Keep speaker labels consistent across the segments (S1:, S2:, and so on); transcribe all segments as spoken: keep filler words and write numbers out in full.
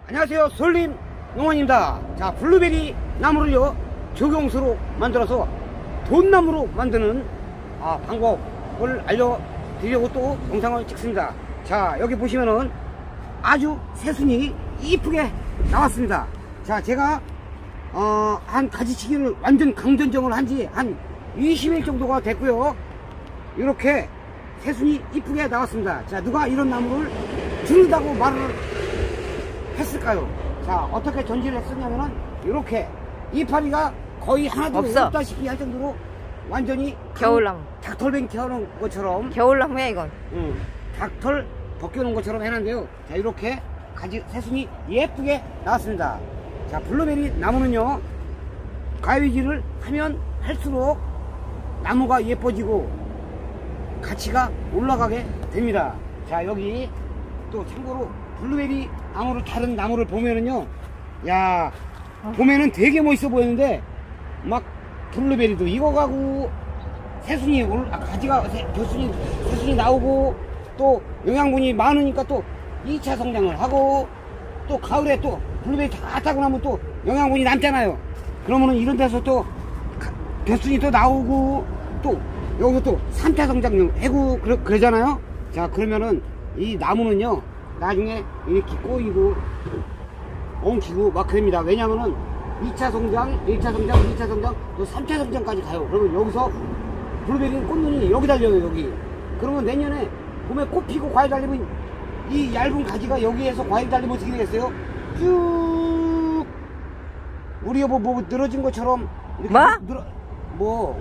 S1: 안녕하세요, 솔림 농원입니다. 자, 블루베리 나무를요 조경수로 만들어서 돈나무로 만드는 아, 방법을 알려드리려고 또 영상을 찍습니다. 자, 여기 보시면은 아주 새순이 이쁘게 나왔습니다. 자, 제가 어, 한 가지치기를 완전 강전정을 한 지 한 이십 일 정도가 됐고요. 이렇게 새순이 이쁘게 나왔습니다. 자, 누가 이런 나무를 주는다고 말을 했을까요? 자, 어떻게 전지를 했었냐면은 이렇게 이파리가 거의 하나도
S2: 없어.
S1: 없다시피 할 정도로 완전히
S2: 겨울나무.
S1: 닭털뱅 켜놓은 것처럼
S2: 겨울나무야 이건.
S1: 응, 닭털 벗겨놓은 것처럼 해놨는데요. 자, 이렇게 가지 새순이 예쁘게 나왔습니다. 자, 블루베리 나무는요 가위질을 하면 할수록 나무가 예뻐지고 가치가 올라가게 됩니다. 자, 여기 또 참고로 블루베리 나무를 다른 나무를 보면은요, 야, 보면은 되게 멋있어 보이는데 막 블루베리도 익어가고 새순이 올, 아, 가지가 새, 겨순이 새순이 나오고 또 영양분이 많으니까 또 이 차 성장을 하고 또 가을에 또 블루베리 다 타고 나면 또 영양분이 남잖아요. 그러면은 이런 데서 또 겨순이 또 나오고 또 여기서 또 삼 차 성장용 해고 그러, 그러잖아요. 자, 그러면은 이 나무는요 나중에 이렇게 꼬이고 엉키고 막 그럽니다. 왜냐면은 이 차 성장, 일 차 성장, 이 차 성장, 또 삼 차 성장까지 가요. 그러면 여기서 블루베리 꽃눈이 여기 달려요, 여기. 그러면 내년에 봄에 꽃 피고 과일 달리면 이 얇은 가지가 여기에서 과일 달리면 어떻게 되겠어요? 쭉 우리 여보 뭐 늘어진 것처럼 이렇게
S2: 뭐?
S1: 늘어, 뭐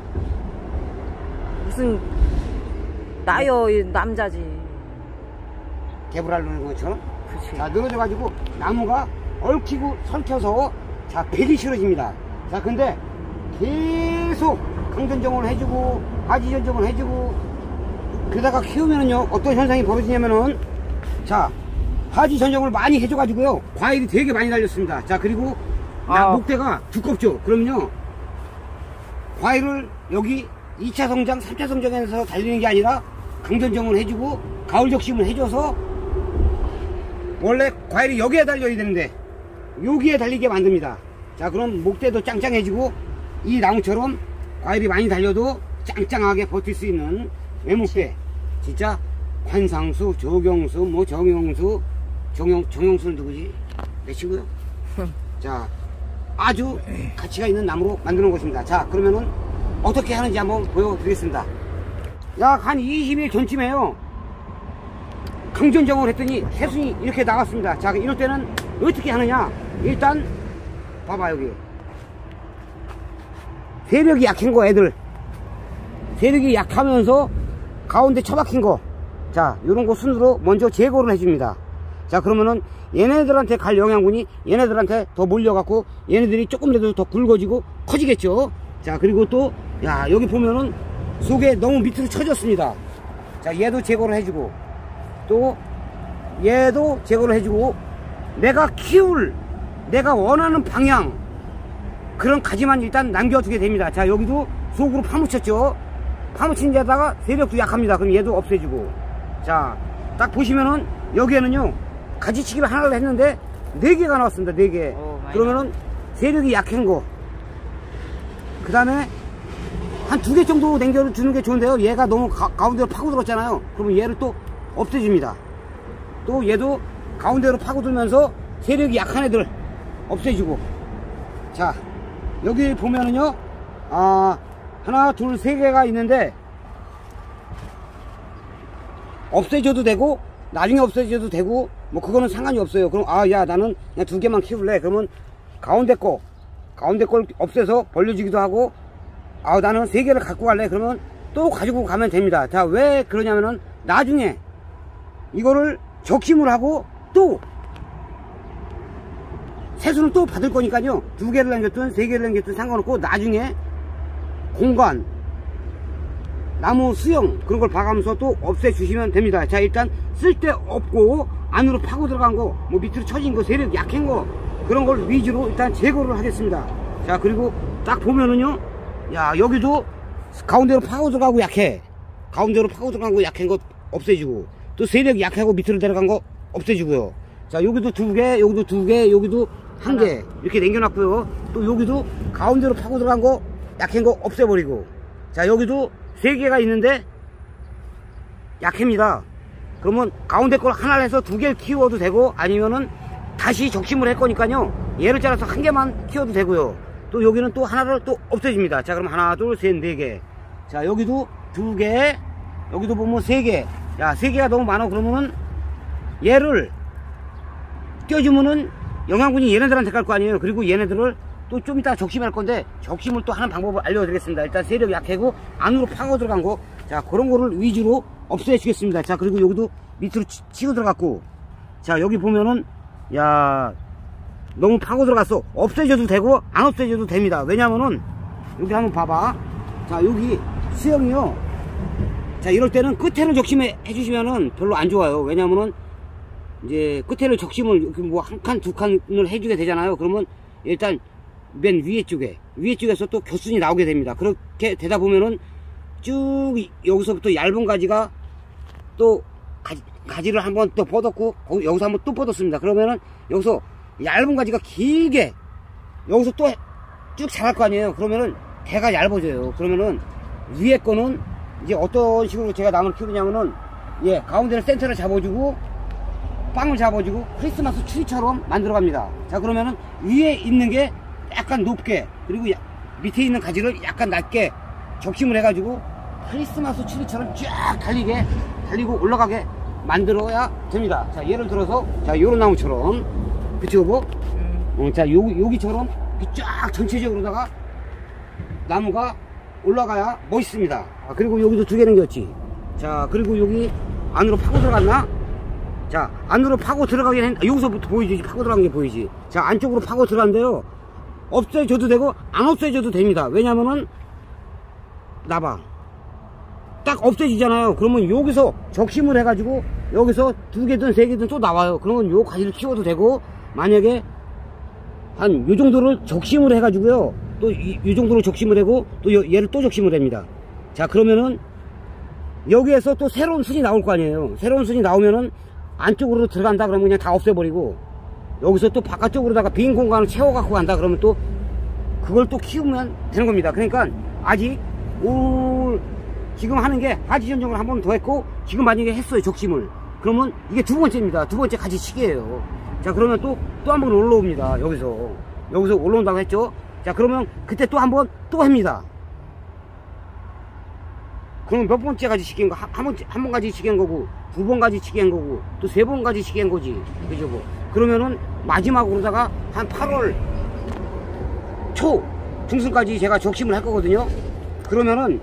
S2: 무슨 나요 이 남자지.
S1: 개불알 누는 것처럼.
S2: 그치.
S1: 자, 늘어져 가지고 나무가 얽히고 설켜서 자, 백이 싫어집니다. 자, 근데 계속 강전정을 해주고 가지전정을 해주고 그러다가 키우면은요 어떤 현상이 벌어지냐면은 자, 하지전정을 많이 해줘 가지고요 과일이 되게 많이 달렸습니다. 자, 그리고 나
S2: 아.
S1: 목대가 두껍죠. 그럼요 과일을 여기 이 차 성장, 삼 차 성장에서 달리는 게 아니라 강전정을 해주고 가을 적심을 해줘서 원래 과일이 여기에 달려야 되는데 여기에 달리게 만듭니다. 자, 그럼 목대도 짱짱해지고 이 나무처럼 과일이 많이 달려도 짱짱하게 버틸 수 있는 외목대. 진짜 관상수, 조경수, 뭐 정영수, 정영, 정영수는 누구지? 내 친구요? 자, 아주 가치가 있는 나무로 만드는 것입니다. 자, 그러면은 어떻게 하는지 한번 보여드리겠습니다. 약 한 이십 일 전쯤에요 강전정을 했더니 새순이 이렇게 나왔습니다. 자, 이럴 때는 어떻게 하느냐? 일단 봐봐, 여기 세력이 약한 거, 애들 세력이 약하면서 가운데 처박힌 거, 자, 요런 거 순으로 먼저 제거를 해줍니다. 자, 그러면은 얘네들한테 갈 영양분이 얘네들한테 더 몰려갖고 얘네들이 조금이라도 더 굵어지고 커지겠죠. 자, 그리고 또 야, 여기 보면은 속에 너무 밑으로 쳐졌습니다. 자, 얘도 제거를 해주고 또 얘도 제거를 해주고 내가 키울 내가 원하는 방향 그런 가지만 일단 남겨두게 됩니다. 자, 여기도 속으로 파묻혔죠. 파묻힌 데다가 세력도 약합니다. 그럼 얘도 없애주고. 자, 딱 보시면은 여기에는요 가지치기를 하나를 했는데 네 개가 나왔습니다. 네 개.
S2: 오,
S1: 그러면은 세력이 약한 거 그 다음에 한 두 개 정도 남겨주는 게 좋은데요. 얘가 너무 가, 가운데로 파고들었잖아요. 그러면 얘를 또 없애줍니다. 또 얘도 가운데로 파고들면서 세력이 약한 애들 없애주고. 자, 여기 보면은요 아, 하나 둘 세 개가 있는데 없애줘도 되고 나중에 없애줘도 되고 뭐 그거는 상관이 없어요. 그럼 아, 야, 나는 그냥 두 개만 키울래. 그러면 가운데 거 가운데 걸 없애서 벌려주기도 하고 아, 나는 세 개를 갖고 갈래. 그러면 또 가지고 가면 됩니다. 자, 왜 그러냐면은 나중에 이거를 적심을 하고 또 새순을 또 받을 거니까요. 두 개를 남겼든 세 개를 남겼든 상관없고 나중에 공간 나무 수영 그런 걸 봐가면서 또 없애주시면 됩니다. 자, 일단 쓸데없고 안으로 파고 들어간 거 뭐 밑으로 처진 거 세력 약한 거 그런 걸 위주로 일단 제거를 하겠습니다. 자, 그리고 딱 보면은요 야, 여기도 가운데로 파고 들어가고 약해. 가운데로 파고 들어간 거 약한 거 없애주고 또 세력이 약하고 밑으로 내려간 거 없애주고요. 자, 여기도 두 개, 여기도 두 개, 여기도 한 개. 이렇게 남겨놨고요. 또 여기도 가운데로 파고 들어간 거, 약한 거 없애버리고. 자, 여기도 세 개가 있는데, 약합니다. 그러면 가운데 걸 하나를 해서 두 개를 키워도 되고, 아니면은 다시 적심을 할 거니까요. 얘를 잘라서 한 개만 키워도 되고요. 또 여기는 또 하나를 또 없애줍니다. 자, 그럼 하나, 둘, 셋, 네 개. 자, 여기도 두 개, 여기도 보면 세 개. 야, 세 개가 너무 많아. 그러면은 얘를 껴주면은 영양분이 얘네들한테 갈 거 아니에요. 그리고 얘네들을 또 좀 이따 적심할 건데, 적심을 또 하는 방법을 알려드리겠습니다. 일단 세력이 약하고 안으로 파고 들어간 거, 자, 그런 거를 위주로 없애 주겠습니다. 자, 그리고 여기도 밑으로 치, 치고 들어갔고, 자, 여기 보면은, 야, 너무 파고 들어갔어. 없애줘도 되고 안 없애줘도 됩니다. 왜냐면은 여기 한번 봐봐. 자, 여기 수영이요, 자, 이럴 때는 끝에를 적심해 주시면은 별로 안 좋아요. 왜냐면은 이제 끝에를 적심을 뭐 한 칸 두 칸을 해주게 되잖아요. 그러면 일단 맨 위에 쪽에 위에 쪽에서 또 겨순이 나오게 됩니다. 그렇게 되다 보면은 쭉 여기서부터 얇은 가지가 또 가지, 가지를 한번 또 뻗었고, 여기서 한번 또 뻗었습니다. 그러면은 여기서 얇은 가지가 길게 여기서 또 쭉 자랄 거 아니에요. 그러면은 대가 얇아져요. 그러면은 위에 거는 이제 어떤 식으로 제가 나무를 키우냐면은, 예, 가운데를 센터를 잡아주고 빵을 잡아주고 크리스마스 추리처럼 만들어 갑니다. 자, 그러면은 위에 있는 게 약간 높게, 그리고 야, 밑에 있는 가지를 약간 낮게 적심을 해가지고 크리스마스 추리처럼 쫙 달리게 달리고 올라가게 만들어야 됩니다. 자, 예를 들어서, 자, 요런 나무처럼 그치고 음. 어, 자, 여기, 여기처럼 쫙 전체적으로다가 나무가 올라가야 멋있습니다. 아, 그리고 여기도 두 개 남겼지. 자, 그리고 여기 안으로 파고 들어갔나? 자, 안으로 파고 들어가긴 했, 아, 여기서부터 보이지. 파고 들어간 게 보이지. 자, 안쪽으로 파고 들어간대요. 없애줘도 되고 안 없애줘도 됩니다. 왜냐면은 나봐, 딱 없애지잖아요. 그러면 여기서 적심을 해가지고 여기서 두 개든 세 개든 또 나와요. 그러면 요 가지를 키워도 되고, 만약에 한 요 정도를 적심을 해가지고요, 또 이 정도로 적심을 하고 또 얘를 또 적심을 합니다. 자, 그러면은 여기에서 또 새로운 순이 나올 거 아니에요. 새로운 순이 나오면은 안쪽으로 들어간다 그러면 그냥 다 없애버리고, 여기서 또 바깥쪽으로다가 빈 공간을 채워갖고 간다 그러면 또 그걸 또 키우면 되는 겁니다. 그러니까 아직 올 지금 하는 게 가지 전정을 한 번 더 했고, 지금 만약에 했어요, 적심을. 그러면 이게 두 번째입니다. 두 번째 가지 치기예요. 자, 그러면 또 또 한 번 올라옵니다. 여기서 여기서 올라온다고 했죠. 자, 그러면 그때 또 한 번 또 합니다. 그러면 몇 번째 가지 치기인 거? 한 번, 한 번 가지 치기인 거고, 두 번 가지 치기인 거고, 또 세 번 가지 치기인 거지. 그죠? 그러면은 마지막으로다가 한 팔월 초 중순까지 제가 적심을 할 거거든요. 그러면은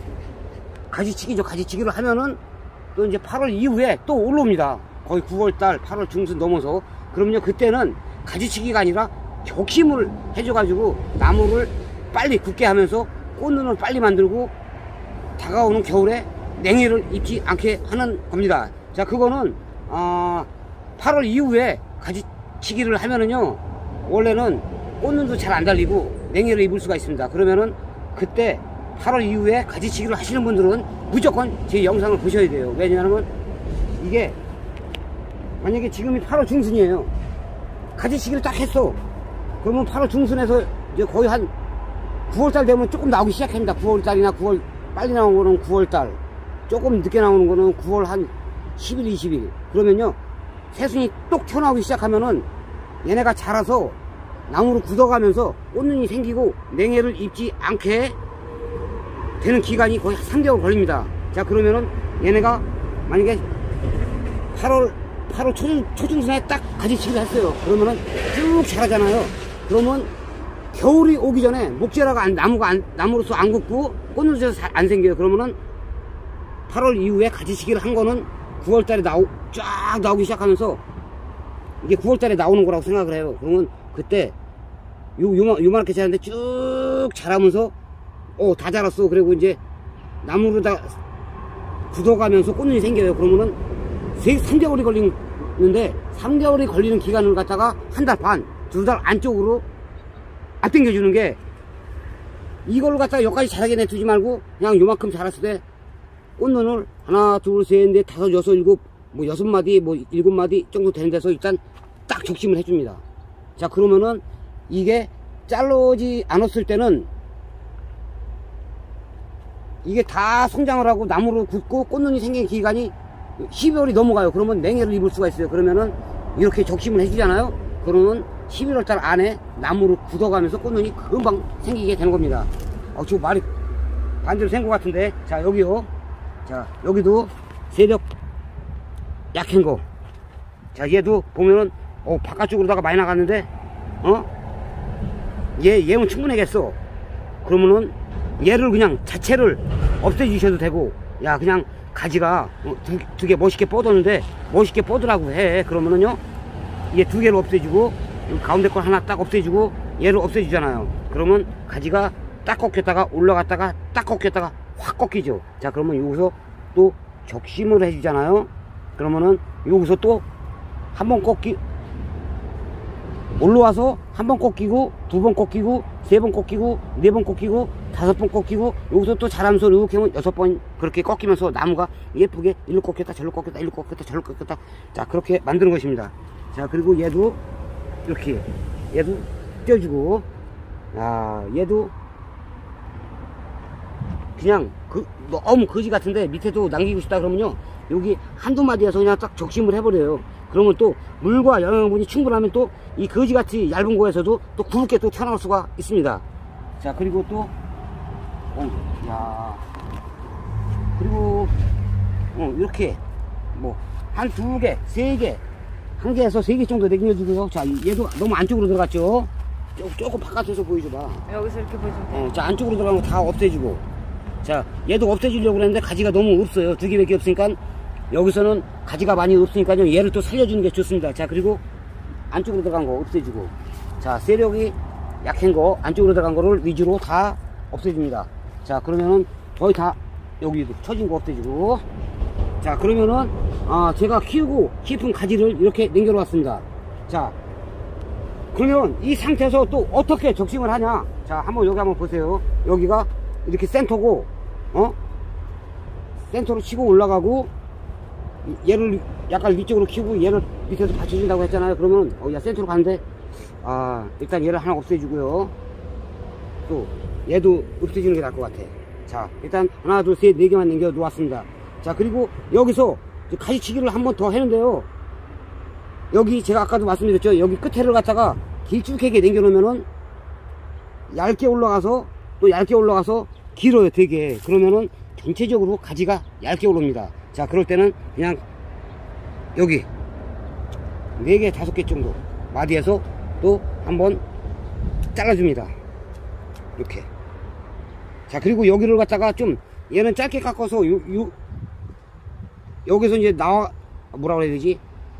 S1: 가지치기죠. 가지치기를 하면은 또 이제 팔월 이후에 또 올라옵니다. 거의 구월달, 팔월 중순 넘어서. 그러면요, 그때는 가지치기가 아니라 적심을 해줘가지고 나무를 빨리 굳게 하면서 꽃눈을 빨리 만들고 다가오는 겨울에 냉해를 입지 않게 하는 겁니다. 자, 그거는 어, 팔월 이후에 가지치기를 하면은요, 원래는 꽃눈도 잘 안 달리고 냉해를 입을 수가 있습니다. 그러면은 그때 팔월 이후에 가지치기를 하시는 분들은 무조건 제 영상을 보셔야 돼요. 왜냐하면 이게 만약에 지금이 팔월 중순이에요. 가지치기를 딱 했어. 그러면 팔월 중순에서 이제 거의 한 구월달 되면 조금 나오기 시작합니다. 구월달이나 구월, 빨리 나오는 거는 구월달, 조금 늦게 나오는 거는 구월 한 십 일, 이십 일. 그러면요, 새순이 똑 튀어나오기 시작하면은 얘네가 자라서 나무로 굳어가면서 꽃눈이 생기고 냉해를 입지 않게 되는 기간이 거의 삼 개월 걸립니다. 자, 그러면은 얘네가 만약에 팔월, 팔월 초, 초중순에 딱 가지치기를 했어요. 그러면은 쭉 자라잖아요. 그러면 겨울이 오기 전에 목재라가 안, 나무가 안, 나무로서 안 굳고 꽃눈도 안 생겨요. 그러면은 팔월 이후에 가지치기를 한 거는 구월달에 나오, 쫙 나오기 시작하면서 이게 구월달에 나오는 거라고 생각을 해요. 그러면 그때 요, 요만, 요만하게 자랐는데 쭉 자라면서 어, 다 자랐어. 그리고 이제 나무로 다 굳어가면서 꽃눈이 생겨요. 그러면은 삼 개월이 걸리는데 삼 개월이 걸리는 기간을 갖다가 한 달 반, 두 달 안쪽으로 앞당겨주는 게, 이걸 갖다가 여기까지 자라게 내두지 말고 그냥 요만큼 자랐을 때 꽃눈을 하나, 둘, 셋, 넷, 다섯, 여섯, 일곱, 뭐 여섯 마디 뭐 일곱 마디 정도 되는 데서 일단 딱 적심을 해줍니다. 자, 그러면은 이게 자르지 않았을 때는 이게 다 성장을 하고 나무로 굳고 꽃눈이 생긴 기간이 십이월이 넘어가요. 그러면 냉해를 입을 수가 있어요. 그러면은 이렇게 적심을 해주잖아요. 그러면 십일월 달 안에 나무로 굳어가면서 꽃눈이 금방 생기게 되는 겁니다. 어, 지금 말이 반대로 생 것 같은데. 자, 여기요. 자, 여기도 세력 약한 거. 자, 얘도 보면은 어, 바깥쪽으로다가 많이 나갔는데, 어? 얘, 얘는 충분하겠어. 그러면은 얘를 그냥 자체를 없애주셔도 되고, 야, 그냥 가지가 어, 두, 두 개 멋있게 뻗었는데 멋있게 뻗으라고 해. 그러면은요, 얘 두 개를 없애주고 가운데 걸 하나 딱 없애주고 얘를 없애주잖아요. 그러면 가지가 딱 꺾였다가 올라갔다가 딱 꺾였다가 확 꺾이죠. 자, 그러면 여기서 또 적심을 해주잖아요. 그러면은 여기서 또 한 번 꺾기, 올라와서 한 번 꺾이고 두 번 꺾이고 세 번 꺾이고 네 번 꺾이고 다섯 번 꺾이고 여기서 또 잘하면서 이렇게 하면 여섯 번 그렇게 꺾이면서 나무가 예쁘게 일로 꺾였다 저로 꺾였다 일로 꺾였다 저로 꺾였다. 자, 그렇게 만드는 것입니다. 자, 그리고 얘도 이렇게 얘도 떼어주고, 아, 얘도 그냥 그 너무 거지 같은데 밑에도 남기고 싶다 그러면요, 여기 한두 마디에서 그냥 딱 적심을 해버려요. 그러면 또 물과 영양분이 충분하면 또 이 거지같이 얇은 거에서도 또 굵게 또 튀어나올 수가 있습니다. 자, 그리고 또 어, 야, 그리고 어, 이렇게 뭐 한 두 개, 세 개, 한 개에서 세 개 정도 내겨주고요. 자, 얘도 너무 안쪽으로 들어갔죠. 조금, 조금 바깥에서 보여줘봐.
S2: 여기서 이렇게 보여주면 돼.
S1: 어, 자, 안쪽으로 들어가면 다 없애주고. 자, 얘도 없애주려고 그랬는데 가지가 너무 없어요. 두 개밖에 없으니까 여기서는 가지가 많이 없으니까요, 얘를 또 살려주는 게 좋습니다. 자, 그리고 안쪽으로 들어간 거 없애주고, 자, 세력이 약한 거 안쪽으로 들어간 거를 위주로 다 없애줍니다. 자, 그러면은 거의 다 여기도 처진 거 없애주고. 자, 그러면은 아, 제가 키우고 깊은 가지를 이렇게 남겨 놓았습니다. 자, 그러면 이 상태에서 또 어떻게 적심을 하냐. 자, 한번 여기 한번 보세요. 여기가 이렇게 센터고, 어? 센터로 치고 올라가고, 얘를 약간 위쪽으로 키우고 얘를 밑에서 받쳐준다고 했잖아요. 그러면 어, 야, 센터로 가는데, 아, 일단 얘를 하나 없애주고요. 또 얘도 없애주는 게 나을 것 같아. 자, 일단 하나 둘 셋 네 개만 남겨 놓았습니다. 자, 그리고 여기서 가지치기를 한 번 더 했는데요, 여기 제가 아까도 말씀드렸죠. 여기 끝에를 갖다가 길쭉하게 남겨 놓으면은 얇게 올라가서 또 얇게 올라가서 길어요, 되게. 그러면은 전체적으로 가지가 얇게 올라옵니다. 자, 그럴 때는 그냥 여기 네 개, 다섯 개 정도 마디에서 또 한번 잘라줍니다. 이렇게. 자, 그리고 여기를 갖다가 좀 얘는 짧게 깎아서 요, 요 여기서 이제 나와 뭐라 그래야 되지?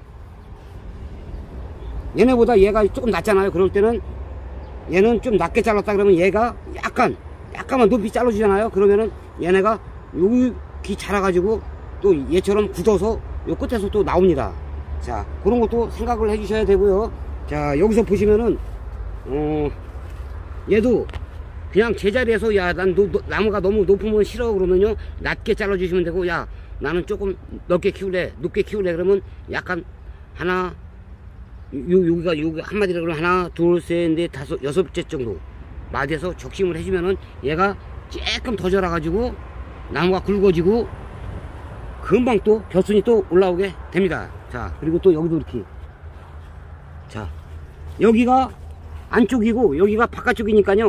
S1: 얘네보다 얘가 조금 낮잖아요. 그럴 때는 얘는 좀 낮게 잘랐다 그러면 얘가 약간 약간만 높이 잘라주잖아요. 그러면은 얘네가 여기 자라가지고 또 얘처럼 굳어서 요 끝에서 또 나옵니다. 자, 그런 것도 생각을 해 주셔야 되고요. 자, 여기서 보시면은 어, 얘도 그냥 제자리에서 야, 난 노, 노, 나무가 너무 높으면 싫어 그러면요, 낮게 잘라 주시면 되고, 야, 나는 조금 넓게 키울래, 높게 키울래 그러면 약간 하나, 요, 여기가 여기 한 마디라 그러면 하나 둘 셋 넷 다섯 여섯 째 정도 마디에서 적심을 해주면은 얘가 조금 더 자라 가지고 나무가 굵어지고 금방 또 겨순이 또 올라오게 됩니다. 자, 그리고 또 여기도 이렇게, 자, 여기가 안쪽이고 여기가 바깥쪽이니까요,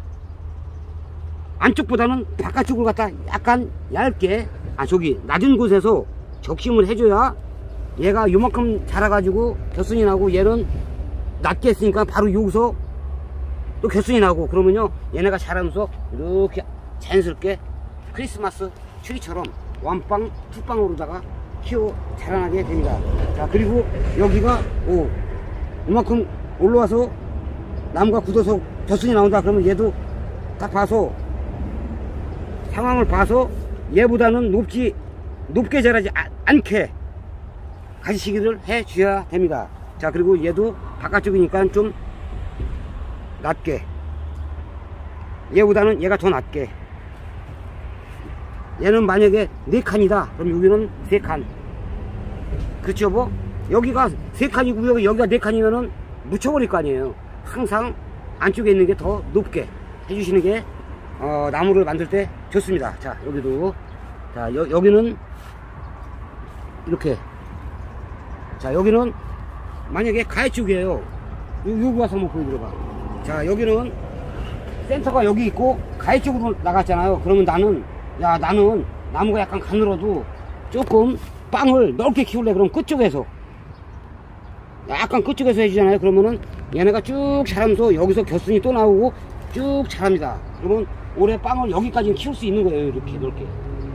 S1: 안쪽보다는 바깥쪽을 갖다 약간 얇게, 아, 저기 낮은 곳에서 적심을 해줘야 얘가 요만큼 자라가지고 겨순이 나고, 얘는 낮게 했으니까 바로 여기서 또 겨순이 나고, 그러면요 얘네가 자라면서 이렇게 자연스럽게 크리스마스 트리처럼 원빵 투빵으로다가 키워 자라나게 됩니다. 자, 그리고 여기가 오 이만큼 올라와서 나무가 굳어서 겨순이 나온다 그러면 얘도 딱 봐서 상황을 봐서 얘보다는 높지 높게 자라지 아, 않게 가지치기를 해 주셔야 됩니다. 자, 그리고 얘도 바깥쪽이니까 좀 낮게, 얘보다는 얘가 더 낮게. 얘는 만약에 네 칸이다 그럼 여기는 세 칸, 그렇죠 뭐 여기가 세 칸이고요 여기가 네 칸이면은 묻혀버릴 거 아니에요. 항상 안쪽에 있는 게 더 높게 해주시는 게 어, 나무를 만들 때 좋습니다. 자 여기도 자 여, 여기는 이렇게 자 여기는 만약에 가해 쪽이에요. 여기 와서 한번 보여드려봐. 자 여기는 센터가 여기 있고 가해 쪽으로 나갔잖아요. 그러면 나는 야 나는 나무가 약간 가늘어도 조금 빵을 넓게 키울래. 그럼 끝쪽에서 약간 끝쪽에서 해주잖아요. 그러면은 얘네가 쭉 자라면서 여기서 겨순이 또 나오고 쭉 자랍니다. 그러면 올해 빵을 여기까지 키울 수 있는 거예요. 이렇게 넓게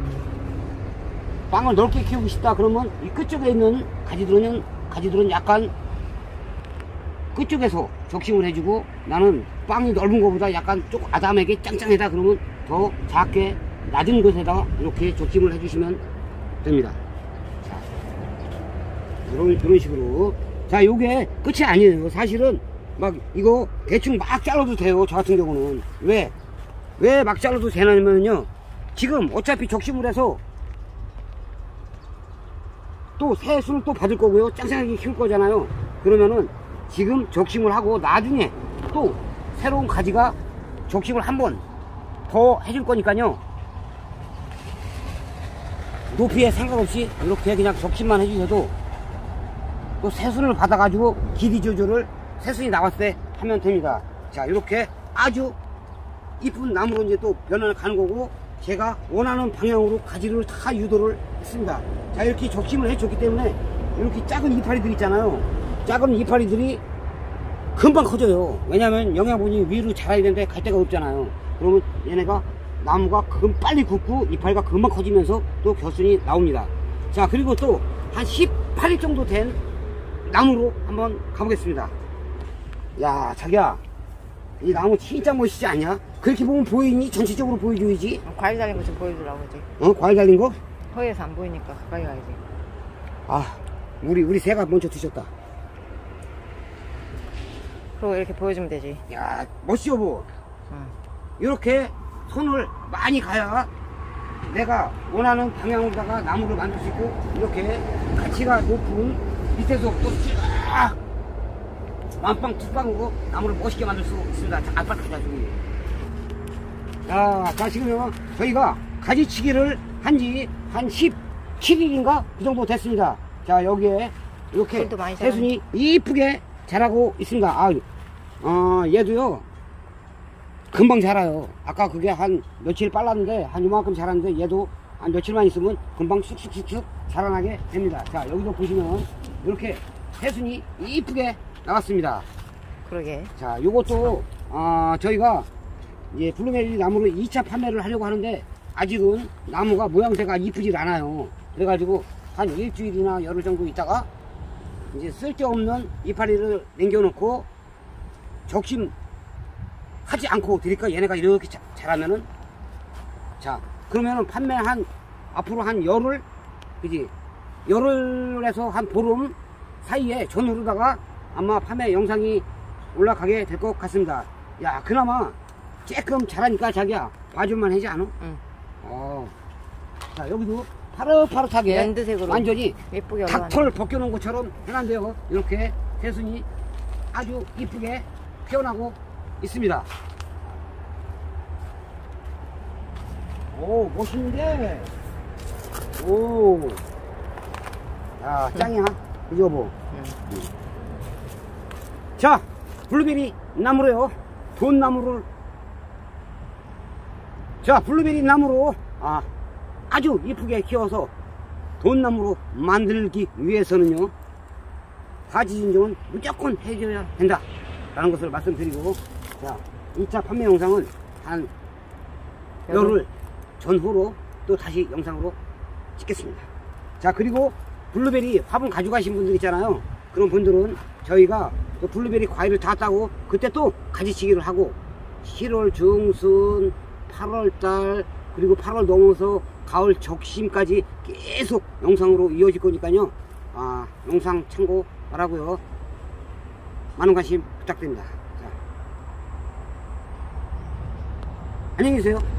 S1: 빵을 넓게 키우고 싶다 그러면 이 끝쪽에 있는 가지들은 가지들은 약간 끝쪽에서 적심을 해주고 나는 빵이 넓은 것보다 약간 조금 아담하게 짱짱하다 그러면 더 작게 낮은 곳에다가 이렇게 적심을 해주시면 됩니다. 자, 이런, 이런 식으로. 자, 요게 끝이 아니에요. 사실은 막 이거 대충 막 잘라도 돼요. 저 같은 경우는. 왜? 왜 막 잘라도 되냐면요. 지금 어차피 적심을 해서 또 새 순을 또 받을 거고요. 짱짱하게 키울 거잖아요. 그러면은 지금 적심을 하고 나중에 또 새로운 가지가 적심을 한 번 더 해줄 거니까요. 높이에 상관없이 이렇게 그냥 적심만 해주셔도 또 새순을 받아가지고 길이 조절을 새순이 나왔을 때 하면 됩니다. 자, 이렇게 아주 이쁜 나무로 이제 또 변화를 가는 거고 제가 원하는 방향으로 가지를 다 유도를 했습니다. 자, 이렇게 적심을 해줬기 때문에 이렇게 작은 이파리들 있잖아요. 작은 이파리들이 금방 커져요. 왜냐면 영양분이 위로 자라야 되는데 갈 데가 없잖아요. 그러면 얘네가 나무가 금 빨리 굳고 이파리가 금방 커지면서 또 겨순이 나옵니다. 자, 그리고 또 한 십팔 일 정도 된 나무로 한번 가보겠습니다. 야, 자기야, 이 나무 진짜 멋있지 않냐? 그렇게 보면 보이니? 전체적으로 보여줘야지.
S2: 어, 과일 달린 거 좀 보여주라고 이제.
S1: 어? 과일 달린 거?
S2: 허에서 안 보이니까 가까이 가야지.
S1: 아, 우리 우리 새가 먼저 드셨다.
S2: 그리고 이렇게 보여주면 되지.
S1: 야, 멋있어 뭐.
S2: 응.
S1: 이렇게 손을 많이 가야 내가 원하는 방향으로다가 나무를 만들 수 있고 이렇게 가치가 높은 밑에서부터 쫙 완빵 투빵으로 나무를 멋있게 만들 수 있습니다. 자, 아빠 가자 저기. 자, 자 지금요 저희가 가지치기를 한지 한 십칠 일인가 그 정도 됐습니다. 자, 여기에 이렇게
S2: 풀도 많이
S1: 새순이 이쁘게 자라고 있습니다. 아, 어, 얘도요 금방 자라요. 아까 그게 한 며칠 빨랐는데 한 이만큼 자랐는데 얘도 한 며칠만 있으면 금방 쑥쑥쑥쑥 자라나게 됩니다. 자, 여기도 보시면 이렇게 새순이 이쁘게 나왔습니다.
S2: 그러게.
S1: 자, 요것도 어, 저희가 이제 블루베리 나무를 이 차 판매를 하려고 하는데 아직은 나무가 모양새가 이쁘질 않아요. 그래가지고 한 일주일이나 열흘 정도 있다가 이제 쓸데없는 이파리를 남겨놓고 적심 하지 않고 드릴까 얘네가 이렇게 자, 자라면은 자 그러면은 판매 한 앞으로 한 열흘 그지 열흘에서 한 보름 사이에 전후로다가 아마 판매 영상이 올라가게 될 것 같습니다. 야, 그나마 조금 자라니까 자기야 봐줄만 하지 않아?
S2: 응.
S1: 어. 자, 여기도 파릇파릇하게
S2: 연두색으로
S1: 완전히
S2: 예쁘게
S1: 닭털 벗겨놓은 것처럼 해놨는데요. 이렇게 새순이 아주 이쁘게 피어나고 있습니다. 오, 멋있는데. 오. 야, 짱이야. 이거 뭐.
S2: 응.
S1: 자, 블루베리 나무로요. 돈나무를. 자, 블루베리 나무로 아, 아주 이쁘게 키워서 돈나무로 만들기 위해서는요. 가지 진정은 무조건 해줘야 된다. 라는 것을 말씀드리고, 자, 이 차 판매 영상은 한 열흘 전후로 또 다시 영상으로 찍겠습니다. 자, 그리고 블루베리 화분 가져가신 분들 있잖아요. 그런 분들은 저희가 또 블루베리 과일을 다 따고 그때 또 가지치기를 하고 칠월 중순, 팔월 달, 그리고 팔월 넘어서 가을 적심까지 계속 영상으로 이어질 거니까요. 아, 영상 참고 바라고요. 많은 관심 부탁드립니다. 자. 안녕히 계세요.